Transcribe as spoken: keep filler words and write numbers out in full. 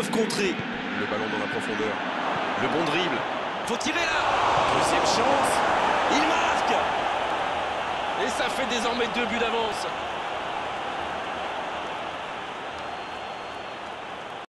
peuvent contrer. Le ballon dans la profondeur. Le bon dribble. Faut tirer là. Deuxième chance. Il marque. Et ça fait désormais deux buts d'avance.